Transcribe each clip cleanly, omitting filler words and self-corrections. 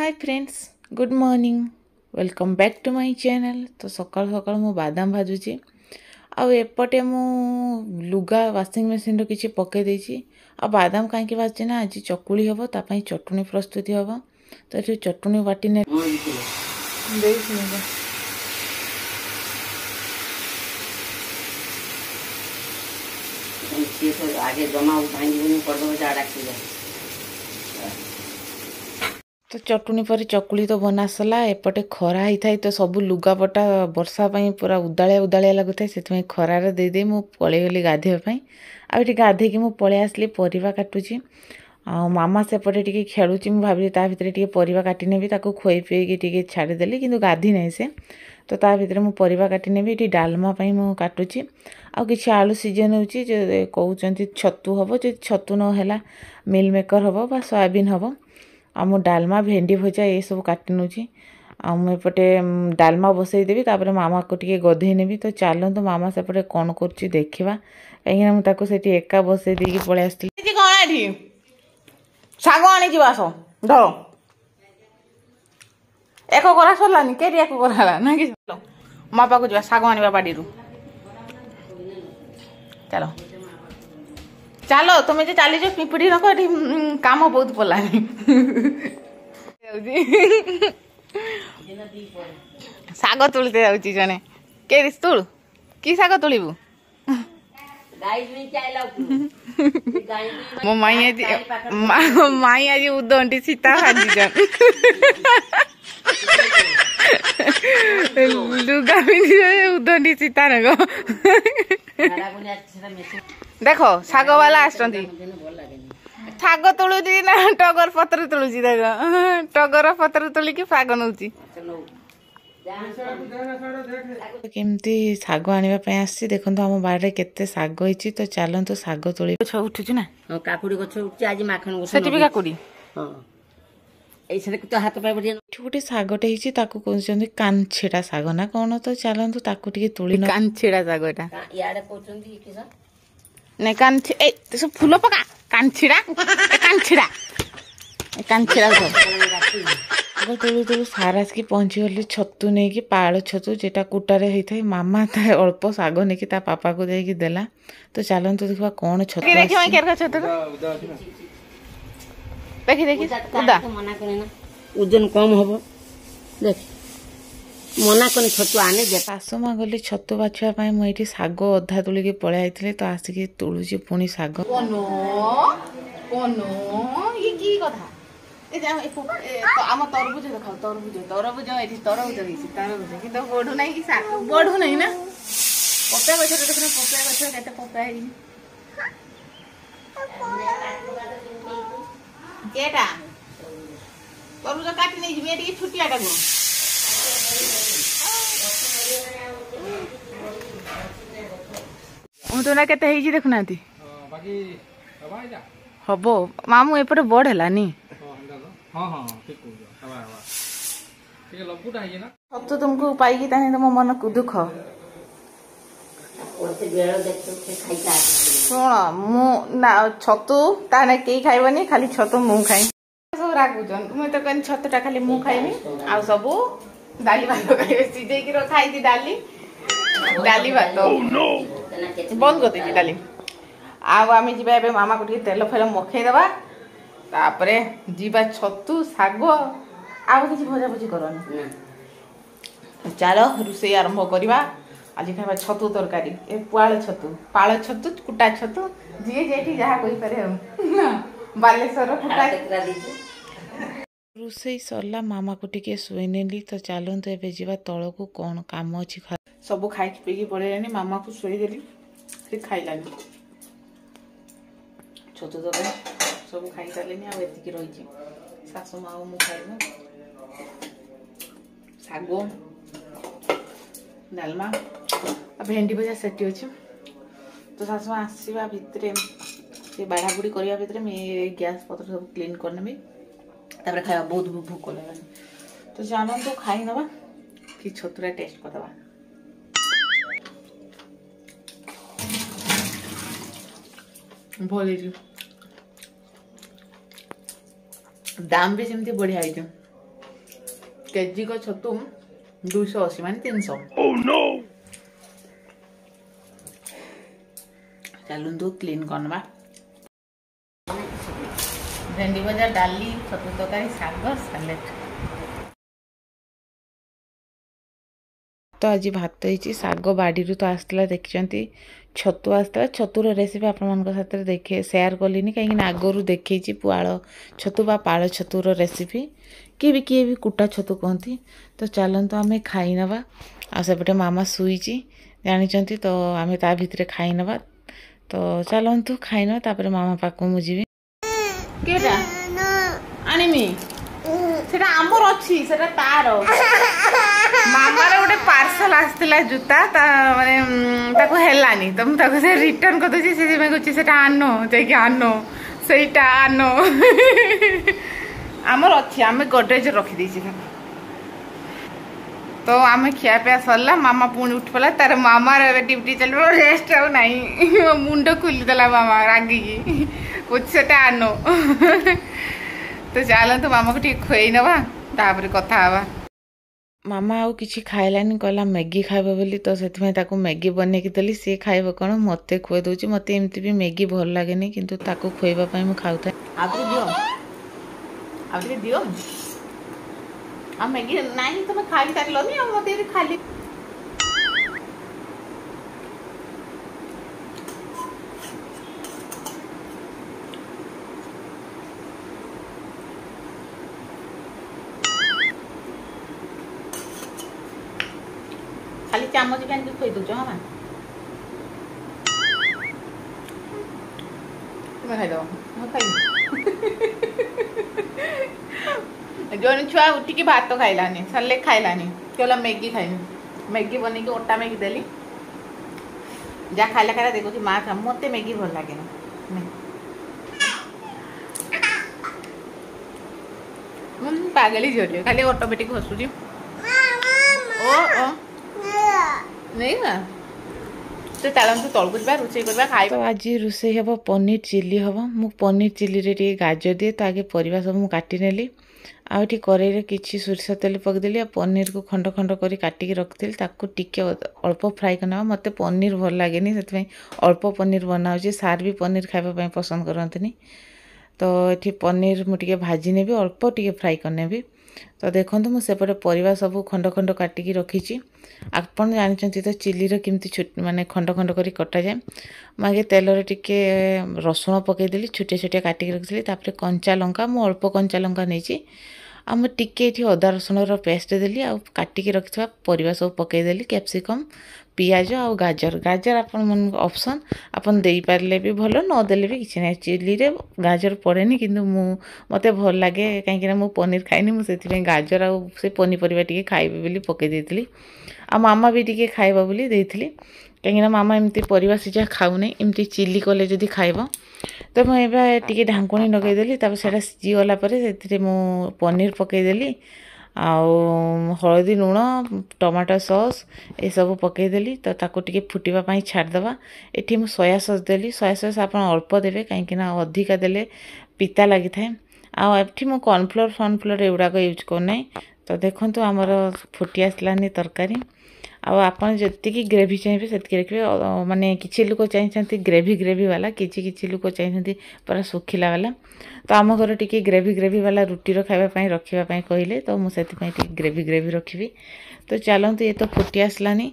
Hi friends, good morning, welcome back to my channel. तो सकाल सकाल मु बादाम भाजुची आउ एपटे मु लुगा वाशिंग मशीन रो किछि पके देछि। आ बादाम काहे भाजुची ना आज चकुली हबो तापई चटनी प्रस्तुति हबो। तो ये चटनी बाटी ने आगे जमा भांगी कर दो जाड़ा खिला। तो चटनी पर चकुली तो बना सला। एपटे खरा ही थाई तो सब लुगापटा वर्षा पाई पूरा उदालिया उदालिया लगुता से खरार दे मु पलि गली गाधेवाई। आठ गाधे कि पलि आसली परिवा काटुची। आ मामा सेपटे टी खेलुची। भाविली ता भितर टी परिवा काटी नेबी ताको खोई पेई टी छाड़देली किंतु गाधी नहीं से। तो ता भितर मु परिवा काटी नेबी। ये डालमा पाई मु काटुची। आउ किछि आलू सीजन होची जे कहउचंती छतु हबो। जे छतु न हैला मिल मेकर हबो बा सोयाबीन हबो। आ मु डालमा भेंडी भजा ये सब काटी नउची। आ मु एपटे डालमा बसई देबी तापर मामा को टिके गधे नेबी। तो चलंतु मामा सेपटे कोन करची देखिबा। कहीं मु ताको सेठी एका बसई देकी पळे आस्ती। जी कोन एठी सागो आनी जी बासो धरो एको करा सरलानी केरी एको कराला ना कि चलो मा पाको जा सागो आनिबा बाडीरु। चलो चलो तुम्हें जो चली जो पिपड़ी रखो ये काम बहुत पलानी साग तुलते जाऊची जने के तुल की साग तुलिबू मो माई आज उदंटी सीता भाजी जन लुगा पिंधि उदंटी सीता नगो देखो साग वाला आसचंती साग तुलुची ना टगर पत्र तुलुची। देख टगर पत्र तुलिकी साग नउची। केमती साग आनिबा पय आसी देखंतु हम बारे केते साग होईची। तो चलंतु साग तुली गछ उठुची ना काकुड़ी गछ उठची आज माखन गछ सेठी भी काकुड़ी हां ए से तो हाथ पाय बढ़िया छोटे सागटे हिची ताकू कहउचंती कांछेड़ा साग ना कोन। तो चलंतु ताकू टिके तुली न कांछेड़ा साग एटा याडे कहउचंती कि सा ने कांछे ए तो फूल पका कांछेड़ा कांछेड़ा कांछेड़ा सब तुलु तुलु सारास की पहुंची गली छतु नहीं कि पाଳ छतु जेटा कुटारे होता है। मामा ता अल्प साग नहीं कि ता पापा को देकी देला। तो चलंतु देखा कौन छतु देखि केरका छतु देखि देखि उदा मना करे ना ओजन कम हबो देख मना कोनी छतु आने दे। सासु माँ गली छतु बाछुआ पाई मु एठी साग अधा तुलिकी पळे आइथिले। तो आसिकी तुलुची पुणी साग कोनो कोनो ये की कथा ए जा ए तो आम तरबुज देखाओ तरबुज तरबुज एठी तरबुज हिसी तरबुज कि तो बढु नाही कि साग बढु नाही ना पपया गछ देखने पपया गछ केते पपया ही केटा तरबुज काटी नै जिमे एठी छुटियाटा गो उठना केते हेजी देखुनाती बाकी हबो मामू एपटे बड़ हेलानी। हां हां ठीक हो हवा हवा ठीक है लबुटा है ना सब तो तुमको पाइकी ताने तुम मन को दुख ओते बेळ देखतो खाइता सुन मु ना छतु ताने केई खाइबनी खाली छतु मु खाइ सब राखुजन तुम तो कन छतुटा खाली मु खाइनी आ सब दाली भात खाइबे सिझे की रो खाइती दाली दाली भात बंद कर देछि दाली। आउ आमे जिबा एबे मामा को तेल फेल मखै देबा तापरे जीवा छतु साग आउ किछि भजा भजी करनी। चलो रुसे आरंभ करवा। आज खाइबा छतु तरकारी ए पाळ छतु कुटा छतु जे जेठी जहा कहि पारे हम बालेश्वर कुटा रुसे सरला मामा को टिके सोई नेली। तो चलंतु एबे जीवा तळ को कोन काम अछि सब खाइ पेगी पड़ेलानी। मामा को सोई देली से खाइलानी छतु तरकारी सब खाई सारे आ एतिकी रही सासु माँ मु खाइबू साग डालमा भेंडी भजा सेठी अच्छे। तो सासु माँ आसवा भितर से बाढ़ाबुड़ी करने भितर गैस पत्र सब क्लीन करनेबी तापर खाइबा बहुत भूख लगे। तो जान तो खाई नवा कि छतुरा टेस्ट करदबा। भल दाम भी सेमती बढ़िया है। केजी को छतु 280 मान 300। चलु क्लीन करवा भेंडी भजा डाली छतु तरकारी शाग सालेट। तो आज भात होती शाग बाड़ी तो आसला देखते छतु आसला छतुर रेसिपी आपण साथ देखे सेयार कलिनी कहीं आगु देखी पुआल छतु बा पाल छतुर रेसिपी किए भी कुटा छतु कहती। तो चलते आम खाई नवा आसेपटे मामा शुईची जानी तो आम ता भितर खाई नवा। तो चलतु खाई ना तापर मामा पाक मुझे आनमी से आमर अच्छी से तार मामार गोटे पार्सल आसला जूता माने ताको हेलानी तो मुझे रिटर्न कर दूसरी से कहूँ आन जाकि आन से आन आमर अच्छी आम गडरेज रखीदे। तो आम खियापिया सरला मामा पुणी उठ पड़ा तार मामार ड्यूटी चलो रेस्ट आउ ना मुंड खुलीदेला मामा रागिकी पूछे आन। तो चलते मामा को ठीक खुई नवा तापर कथा हवा। मामा आउ किसी खाइलानी कहला मैगी खाइब बोली तो से मैगी बनैकी देली सी खाइब कौन मत खुए दूची मत एमती भी मैगी भल लगे किंतु ताको खुएबा मु खाऊता आउे दियो आ मैगी नहीं तुम खाई सारलनी मत खाली खाली चामच भी खुई दूच हाँ तुम्हें खाईद जो छुआ उठिकी भात खाइलानी सरले खाइलानी कहला मैगी खाइनी मैगी बनैकी ओटा मैगी देली जहाँ खाइला खाइला देखुची माँ खा मत मैगी भल लगे पागली झोल खाली ऑटोमेटिक हसुची ओ नहीं ना तो चलते तलक जा रोसे करवा खाई। तो आज रोसे हम पनीर चिली हम मु पनीर चिली रे टे गाजर दिए तो आगे परिवा सब मु काटी नेली आठी कड़े किसी सोरिष तेल पकईदेली आ पनीर को खंड खंड कर काटिकी रखी ताकू टिके अल्प फ्राए करना मत पनीर भल लगे से अल्प पनीर बनाऊँ सार भी पनीर खावाई पसंद करते। तो ये पनीर मुझे भाजी नेबी अल्प टिके फ्राए करनेबी। तो देखो मुझेपटे परिवा सब खंड खंड काटिकी रखी आपन जानते तो चिली केमती माने खंड खंड कर कटा जाए मुझे तेल टिके रसुण पकईदेली छोटे छोटे काटिकी रखी तापर कंचा लंका मु अल्प कंचा लंका नहीं आम टिके अदा रसुण पेस्ट देली आ काटिकी रखा परिवा सब पकईदेली कैप्सिकम पियाज आ गाजर गाजर आपन ऑप्शन आपन दे पारे भी भल नदेले भी किसी ना चिली रे गाजर पड़ेनी किंतु मते भल लगे कहीं मु पनीर खाइनी मुझे गाजर आ से पनीपरिया टिके खाइबे बोली पकई देइतिली आ मामा भी टिके खाइबा बोली देइतिली कहीं मामा एमती परिवा सिझा खाऊनी एमती चिली कले जदि खाइब तो मुझे टिके ढांकुणी लगेदेली तापर सेटा सिझीगला से मु पनीर पकईदेली आउ हलदी लुण टमाटो सॉस ये सब पकईदेली तो ताको टिके फुटवाई छाड़देवा ये मुझे सोया सॉस देली सोया सॉस आप अल्प देवे कहीं अधिका देले पिता लगी थाए आठी मु कॉर्नफ्लोर फर्नफ्लोर एगुड़ाक यूज करना। तो देखो आमर फुटी आसलानी तरकारी आपन जी ग्रेवी चाहिए से रखिए माने किसी लोक चाहते ग्रेवी ग्रेवी वाला किसी लोक चाहते पूरा सुखिला वाला। तो आम घर टी ग्रेवी वाला रुटीर खावाई रखापी कहले तो मुझे ग्रेवी ग्रेवी रखी। तो चलते ये तो फुटी आसलानी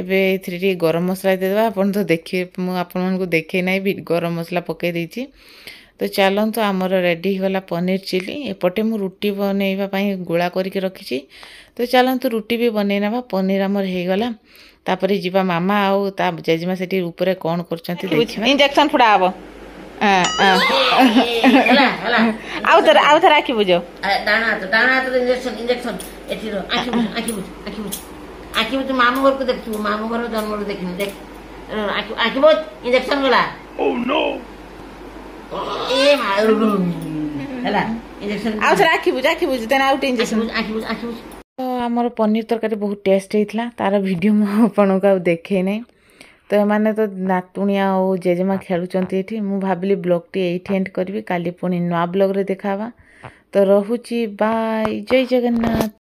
एबे गरम मसला देदेबा आपन तो देखिए मुझे देखे ना गरम मसला पकई देती। तो चलते आमर रेडी गला पनीर चिली एपटे मु रुटी बनवाई गोला करके रखी। तो चलते रुटी भी बनई ना पनीर आमर हो गला तापर जीवा मामा आउ ता जेजेमा से ऊपर कौन कर इंजेक्शन फुड़ा हम आउ थर आखि बुझ आखि बुझ मामू घर को देखिए मामू घर जन्म देखनी देख आखि बुझ इंजेक्शन गला तो आमर पनीर तरकारी बहुत टेस्ट होता तार वीडियो मुझे देखे नहीं। तो एमाने तो नातुणिया और जेजेमा खेलुंट ये मुझे भाविली ब्लॉग टी ये एंड करी काली पुणी नुआ ब्लॉग रे देखा। तो रोची बाय जय जगन्नाथ।